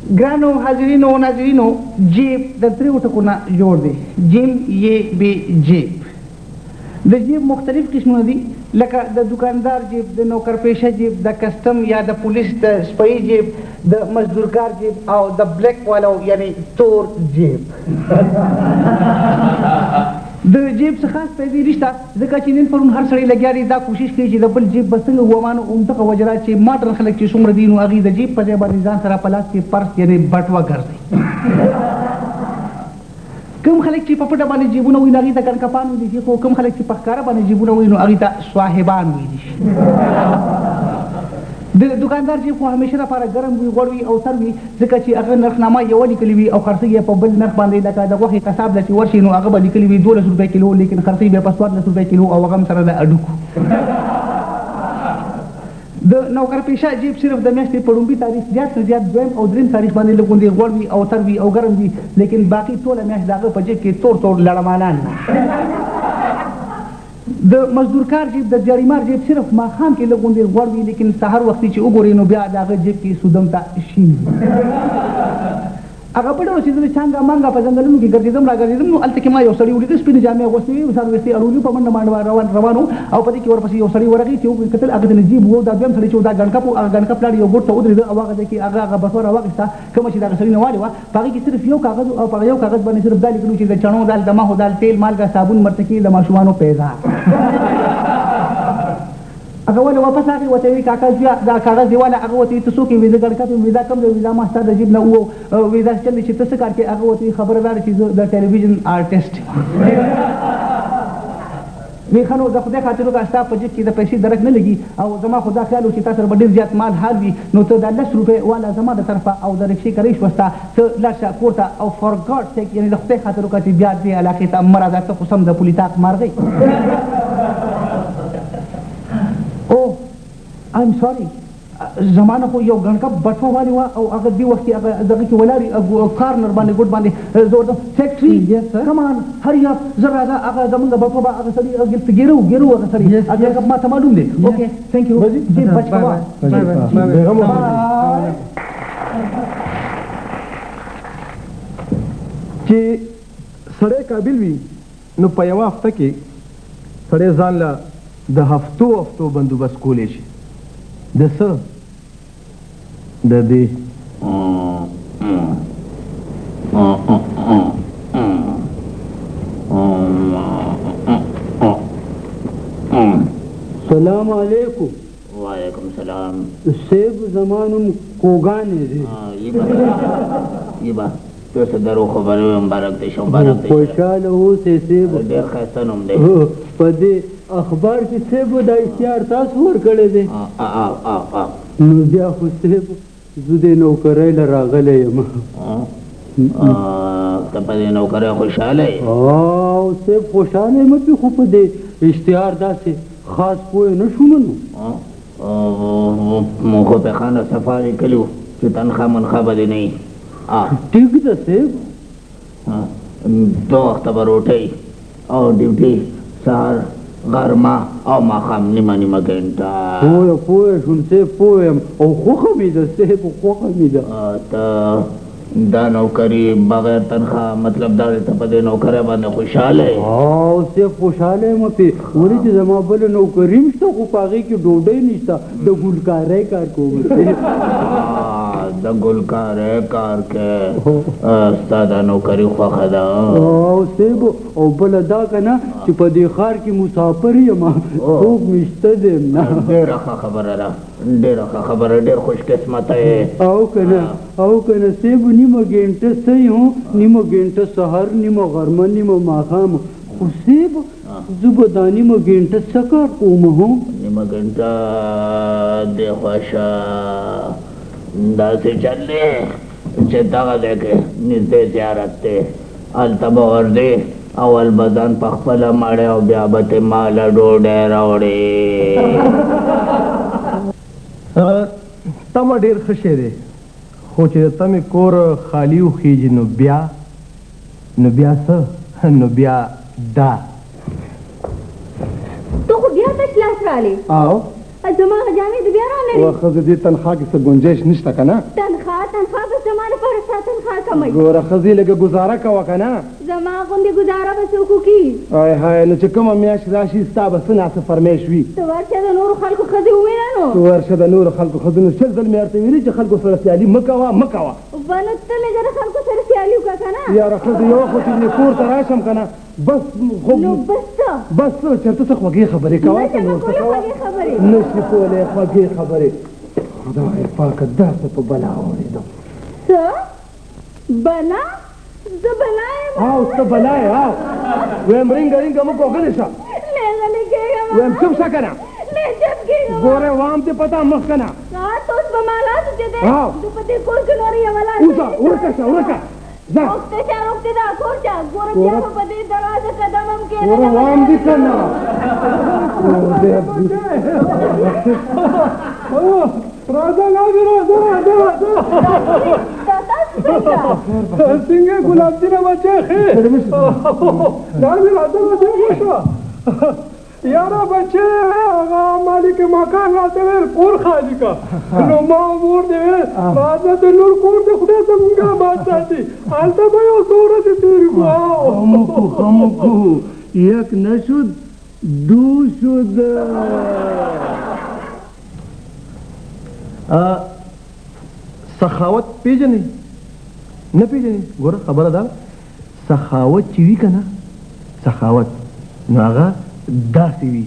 ګرانو حاضرینو او ناظرینو جیب د دریو ټکو نه جوړ دی جیم یې بی جیب د جیب مختلف قسمونه دي لکه د دکاندار جیب د نوکرپیشه جیب د کسټم یا د پولیس د سپۍ جیب د مزدورکار جیب او د بلیک والو یعنی تور جیب د جیب څخه خاص پیسې نشته ځکه چې نن پرون هر سړی لګیا دی دا کوشش کوي چې د بل جیب به څنګه ومانو همدغه وجه ده چې ماډرن خلک چې څومره دي نو هغوی د جیب په ځای باندې ځان سره په لاس کې پرس یعنې بټوه ګرځوي کوم خلک چې په پټه باندې جیبونه وي نو هغوی ته ګنکپان ویلی شي خو کوم خلک چې په ښکاره باندې جیبونه وي نو هغوی ته صاحبان ویلی شي د دکاندار جیب خو همیشه لپاره ګرم وي غوړ وي او تر وي ځکه چې هغه نرخنامه یوه لیکلې وي او خرڅوي یې په بل نرخ باندې لکه د غوښې قصاب له چې ورشي نو هغه به لیکلي وي 12 روپۍ کیلو لیکن خرڅوي بیا په 14 روپۍ کیلو او هغه هم سره د اډوکو د نوکرپیشه جیب صرف د میاشتې په لومړي تاریخ زیات نه زیات دویم او دریم تاریخ باندې لږ غوندې غوړ وي او تر وي او ګرم وي لیکن باقي ټوله میاشت د هغه په جیب کې تور تور لړمانان د مزدورکار جیب د دیاړیمار جیب صرف ماښام کې لږ غوندې غوړ وي لیکن سهار وختي چې وګورې نو بیا د هغه جیب کې سودم ته شین وي هغه په ډول چې زه چانګه مانګه په ځنګلونو کې ګرځېدم راګرځېدم نو هلته کې ما یو سړي ولیده سپینې جامې اغوستې وې سر ویستې اړولي په منډه منډه روان و او په دې کې ورپسې یو سړی ورغی چې وکتل کتل هغه ته نجیب و دا دویم سړی چې و دا ګڼکپ و هغه ګڼکپ لاړ یو ګوټ ته ودرېده او هغه ځای کې هغه بټوه راواخېسته کومه چې د هغه سړي نه والې وه په هغې کې صرف یو کاغذ او په یو کاغذ باندې صرف دا لیکلي چې د چڼو دال د ماهو دال تیل مالګه صابون مرتکې د ماشومانو پیزار هغه ولې واپس راغی ورته ویې کاکا دا کاغذ دی واله هغه ورته ویې ته څوک یې وي زه ګڼکپ یم وي دا کوم دی وي دا ما ستا د جیب نه ووو وي داسې چل دی چې ته څه کار کوې هغه ورته ویې خبره دا ده چې زه د ټلویزیون آرټسټ وی ښه نو د خدای خاطر وکړه ستا په جیب کې د پیسې درک نه لګي او زما خو دا خیال و چې تا سره به ډېر زیات مال حال وي نو ته دا 10 روپۍ واله زما د طرفه او د رکشې کرۍ شوه ستا ته لاړ شه کور ته او فار ګاډ سیک یعنې د خدای خاطر وکړه چې بیا دې علاقې ته مه راځه ته خو سم د پولیتاق مارغۍ I'm sorry زمانه خو یو ګڼکپ بټوه والې وه او هغه دې وخت کې هغه دغه کې ولاړې کارنر باندې ګوټ باندې زه ورته سیکټري کمان هري اپ زه راځه هغه زمونږ بټوه به هغه سړي ګیرو هغه سړي هغه ګڼکپ ما ته معلوم دی اوکې تھینک یو جی بچ کوه چې سړی قابل وي نو په یوه هفته کې سړی ځان له د هفتو بندوبست کولی شي د څه د دې سلام علیکم وعلیکم سلام سیب زمانم کوګانې دي یبا تو څه درو خبرې مبارک دی مبارک دی خوشحاله اوسې سیب ډېر ښایسته نوم دی په دې اخبار کې سیب د اشتهار تاسو ورکړی دی نو بیا خو سیب زه د نوکرۍ له راغلی یم ته په دې نوکرۍ خوشحاله یې او سیب خوشحاله یم پې خو په دې اشتهار داسې خاص پوه نه شوم نو مونږ خو پیخانه صفا لیکلي وو چې تنخوا منخوا به دې نه وي ټیک ده سیب 2 وخته به روټۍ او ډیوټي سهار غرمه او ماښام نیمه ګنټه پوه شوم سیب پوه یم او خوښه مې ده سیب خوښه مې ده ته دا نوکري بغیر تنخوا مطلب دا ته په دې نوکرۍ باندې خوشحاله یې او سیب خوشحاله یم پې ولې چې زما بله نوکري هم شته خو په هغې کې ډوډۍ نشته د ګلکارۍ کار کوم د ګلکارۍ کار کې ستا دا نوکري خوښه ده او سیب او بله دا که نه چې په دې ښار کې مسافر یم څوک مې شته دی نه ډېره ښه خبره ده ډېره ښه خبره ډېر خوش قسمته یې او که نه سیب نیمه ګنټه صحیح هو نیمه ګنټه سهار نیمه غرمه نیمه ماښام خو سیب زه به دا نیمه ګنټه څه کار کوم نیمه ګنټه دې خوښه داسې چل دی چې دغه ځای کې نږدې زیارت دی هلته به ورځې اول به ځان په خپله مړی او بیا به ترې ماله ډوډۍ راوړې تمه ډېر ښه شی دی خو چې د تمې کور خالي وخیږي نو بیا څه نو بیا دا ته خو بیا تش لاس رالې او زما جامې د بیا رانلې ښځه دې تنخوا کې څه ګنجایش نشته که نه تنخوا تنخوا به زما لپاره ستا تنخوا کموي ګوره ښځې لږه ګزاره کوه که نه زما غوندې ګزاره به څوک وکړي هاي هاي نو چې کومه میاشت راشي ستا به څه ناڅه فرمیش وي ته ورشه د نورو خلکو ښځې ووینه نو ته ورشه د نورو خلکو ښځونو شل ځل مې ورته ویلي چې خلکو سره سیالي مه کوه مه کوه بنو ته لږه د خلکو سره سیالي وکړه که نه یاره ښځه یوه خو چې مې کور ته راشم که نه بس نو بس څه بس چېرته څه خوږې خبرې کوه که نور څه کوه نشي کولی خوږې خبرې خدای پاکه داسې په بلا اورېدم څه بلا زه بلا یم او ته بلا یې او ویم رینګه رینګه مه کوه غلې شه لیغلې کېږم ویم چوپ شه که نه لی چپ کېږم ګورې وام دې پته مخ که نه ته اوس به ما لاس چې دی او. زه په دې کور کې نور یوه لاس وځه ورکه شه ورکه ځه روغته شه روغته ده کور شه ګوره بیا به په دې دروازه قدم هم ګوره وام دې که نه راځه لاندې راځه راځه راځه څنګه ګلاب جینه بچی ښې لاندې راځه راځه وشه یاره بچی هغه مالک مکان راته ویل کور خالي کا نو ما مور دې ویل راځه د نور کور دې خدای زمونږ آباد ساتي هلته به یو څو ورځې تېرې کړو خمکو یک نشد دو شد سخاوت پیژنې نه پیژنې ګوره خبره ده سخاوت چې وي که نه سخاوت نو هغه داسې وي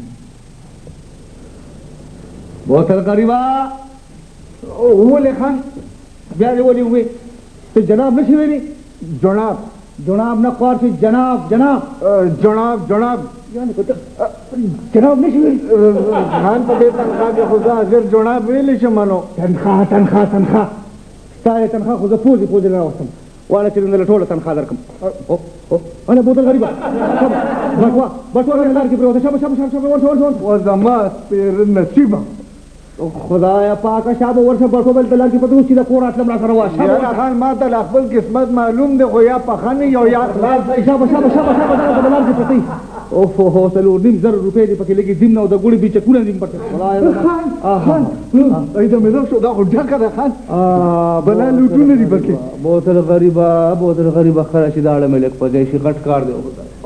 بوتل قریبا ولې خان بیا دې ولې ووې ته جناب نه شي ویلې جناب جناب نه خوار چې جناب جناب جناب جناب جناب نه شي ویلې خان په دې تنخوا کې خو زه اخر جناب ویلی شم نو تنخوا تنخوا تنخوا ستا یې تنخوا خو زه پوزې پوزې نه راوستم واړه چې دله ټوله تنخوا درکړم انا بوتل غریبه بټوا بټوا مې لار کې پرېوته شابه شابه شابه ورشه ورشه ورشه زما سپېر نصیبه خدایا پاکه شابه ورشه بټوا بل د لار کې پته اوس چې د کور راتلم را سره وا شابه خان ما ته لا خپل قسمت معلوم دی خو یا پخه یو یا خلاص شابه شابه شابه شابه دغه د لار کې پرتې اوف هو څلور نیم زر روپۍ دې پکې لګي دیم نه او د ګوړې بیچکونه دیم پټه خدایا خان ایدا مې زه شو دا خو ډکه ده خان بلا لوټونه دي پکې بوتل غریبه خره چې داړه مې لږ په ځای شي غټ کار دی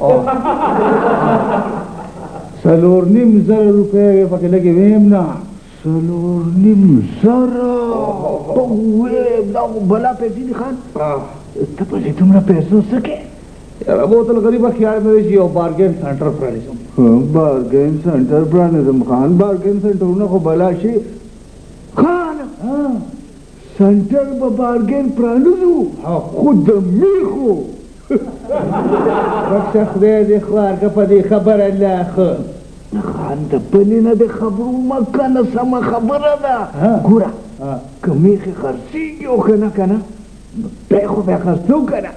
څلور نیم زره روپۍ پکې لګي ویم نه څلور نیم زره ویم دا خو بلا پیسې دي خان ته په دې دومره پیسو څه کې یاره بوتل غریبه خیال مې دی چې یو بارګین سنټر پرانیزم بارګین سنټر پرانیزم خان بارګین سنټرونه خو بلا شي خان سنټر به بارګین پرانیزو خو د میخو بخشه خدای دې خوار که په دې خبره لا ښه خان د بلې نه د خبرو مه کنه سمه خبره ده ګوره که میخې خرڅېږي او که نه که نه بیا خو بیا خرڅو که نه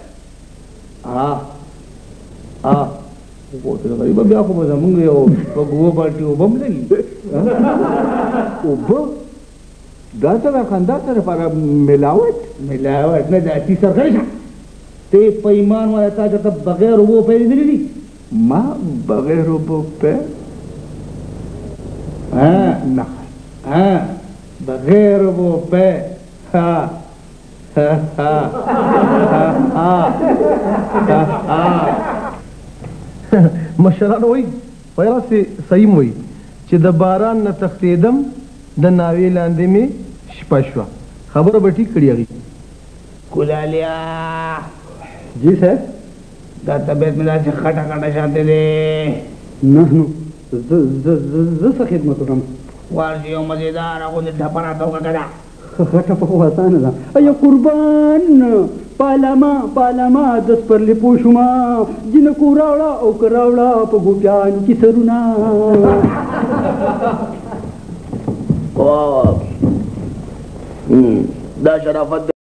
بوتل غریبه بیا خو به زمونږ یو شپږ اووه بالټې اوبه هم لري اوبه دا څه ده خان دا څه لپاره ملاوټ نه دا تی سرغړی شه ته په ایمان وایه تا چېرته بغیر اوبو پیل لیدلي دي ما بغیر اوبو پیل نه بغیر اوبو پیل مشرانو وایي وایي راسې صحیح وایي چې د باران نه تښتېدم د ناوې لاندې مې شپه شوه خبره به ټیک کړي هغې کلالیا جی صاحب دا طبیعت مې داسې خټه خټه شانتی دی نه نو زه څه خدمت وکړم ورځې یو مزېداره غوندې ډپه راته وکړه که نه خټه په خو اسانه ده ای قربان پالما د سپرلي پوه شومه جنکو راوړه او که راوړه په ګوپیانو کې سرونه دا شرافت